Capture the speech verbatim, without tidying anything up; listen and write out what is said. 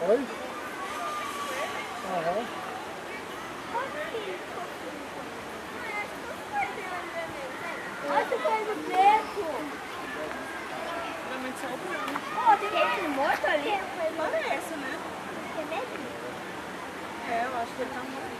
Oi? Aham. Olha essa coisa do beco. Realmente só o branco. Ó, tem gente morto ali. Parece, né? É mesmo? É, eu acho que ele tá morto.